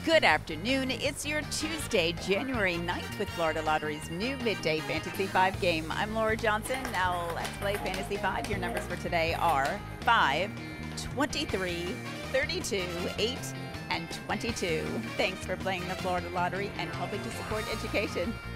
Good afternoon. It's your Tuesday, January 9th with Florida Lottery's new Midday Fantasy 5 game. I'm Laura Johnson. Now let's play Fantasy 5. Your numbers for today are 5, 23, 32, 8, and 22. Thanks for playing the Florida Lottery and helping to support education.